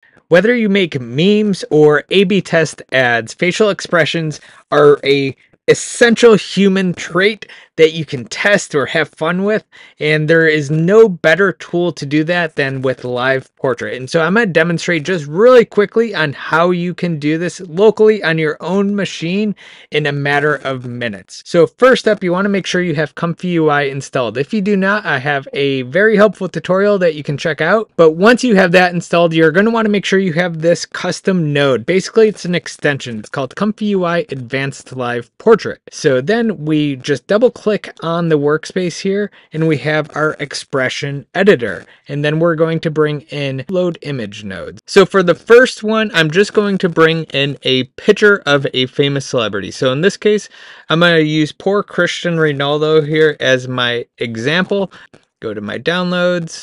Whether you make memes or A/B test ads, facial expressions are a essential human trait that you can test or have fun with, and there is no better tool to do that than with LivePortrait. And so I'm going to demonstrate just really quickly on how you can do this locally on your own machine in a matter of minutes. So first up, you want to make sure you have ComfyUI installed. If you do not, I have a very helpful tutorial that you can check out. But once you have that installed, you're going to want to make sure you have this custom node. Basically, it's an extension. It's called ComfyUI Advanced Live Portrait. So then we just double click on the workspace here and we have our expression editor. And then we're going to bring in load image nodes. So for the first one, I'm just going to bring in a picture of a famous celebrity. So in this case, I'm going to use poor Cristiano Ronaldo here as my example. Go to my downloads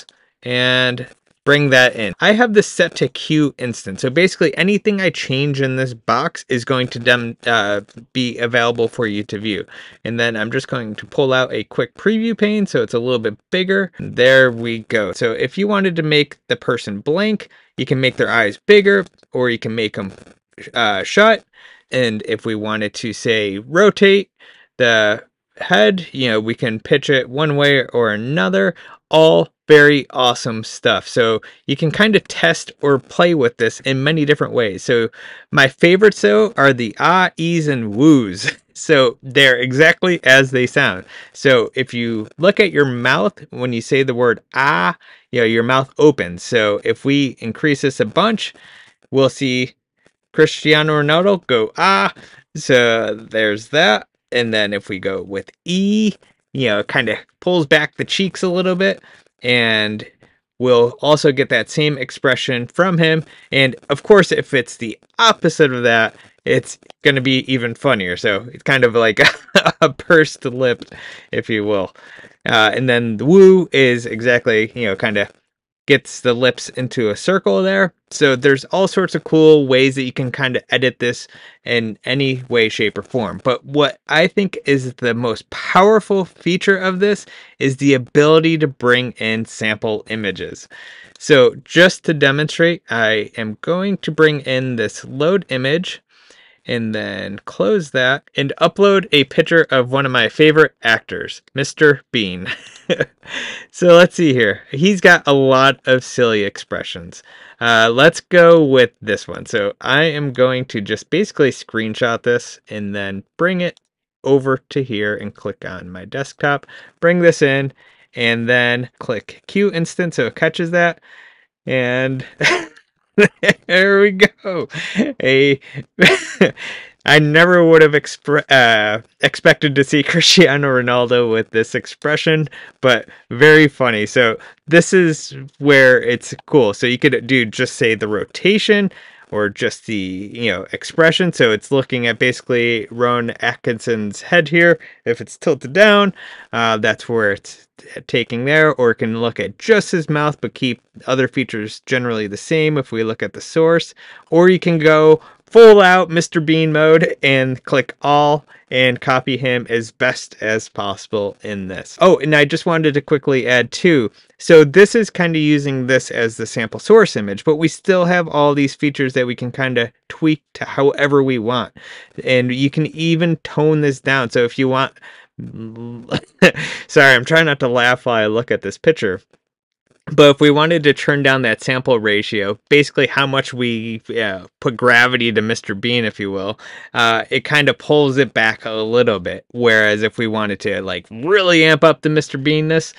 and bring that in. I have this set to queue instant. So basically anything I change in this box is going to be available for you to view. And then I'm just going to pull out a quick preview pane so it's a little bit bigger. There we go. So if you wanted to make the person blank, you can make their eyes bigger or you can make them shut. And if we wanted to say rotate the head, we can pitch it one way or another. All very awesome stuff. So you can kind of test or play with this in many different ways. So my favorites though are the ah, e's, and woos. So they're exactly as they sound. So if you look at your mouth when you say the word ah, your mouth opens. So if we increase this a bunch, we'll see Cristiano Ronaldo go ah. So there's that. And then if we go with E, it kind of pulls back the cheeks a little bit, and we'll also get that same expression from him. And of course, if it's the opposite of that, it's going to be even funnier. So it's kind of like a pursed lip, if you will. And then the woo is exactly, kind of gets the lips into a circle there. So there's all sorts of cool ways that you can kind of edit this in any way, shape, or form. But what I think is the most powerful feature of this is the ability to bring in sample images. So just to demonstrate, I am going to bring in this load image and then close that and upload a picture of one of my favorite actors, Mr. Bean. So let's see here. He's got a lot of silly expressions. Let's go with this one. So I am going to just basically screenshot this and then bring it over to here and click on my desktop, bring this in, and then click Queue Instant so it catches that. And there we go. I never would have expected to see Cristiano Ronaldo with this expression, but very funny. So this is where it's cool. So you could do just say the rotation or just the expression. So it's looking at basically Rowan Atkinson's head here. If it's tilted down, that's where it's taking there. Or it can look at just his mouth but keep other features generally the same if we look at the source. Or you can go full out Mr. Bean mode and click all and copy him as best as possible in this. Oh, and I just wanted to quickly add too. So this is kind of using this as the sample source image, but we still have all these features that we can kind of tweak to however we want. And you can even tone this down. So if you want, sorry, I'm trying not to laugh while I look at this picture. But if we wanted to turn down that sample ratio, basically how much we put gravity to Mr. Bean, if you will, it kind of pulls it back a little bit. Whereas if we wanted to like really amp up the Mr. Beanness,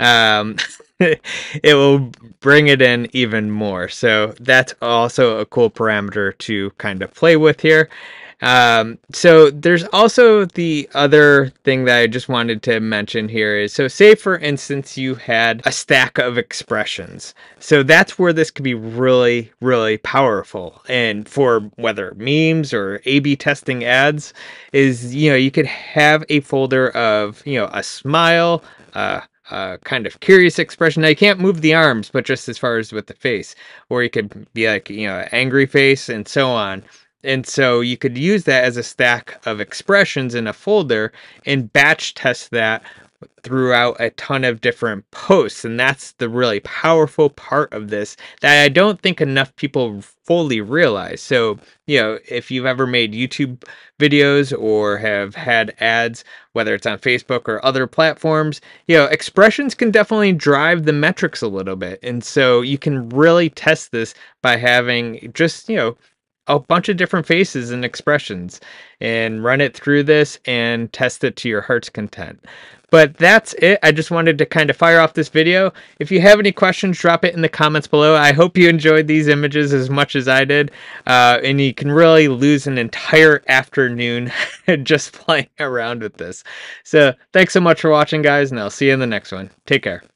it will bring it in even more. So that's also a cool parameter to kind of play with here. So there's also the other thing that I just wanted to mention here is, so say for instance you had a stack of expressions. So that's where this could be really, really powerful. And for whether memes or A/B testing ads is, you could have a folder of, a smile, kind of curious expression. Now you can't move the arms, but just as far as with the face, or you could be like, angry face and so on. And so you could use that as a stack of expressions in a folder and batch test that throughout a ton of different posts. And that's the really powerful part of this that I don't think enough people fully realize. So, if you've ever made YouTube videos or have had ads, whether it's on Facebook or other platforms, expressions can definitely drive the metrics a little bit. And so you can really test this by having just, a bunch of different faces and expressions and run it through this and test it to your heart's content. But that's it. I just wanted to kind of fire off this video. If you have any questions, drop it in the comments below. I hope you enjoyed these images as much as I did. And you can really lose an entire afternoon just playing around with this. So thanks so much for watching, guys, and I'll see you in the next one. Take care.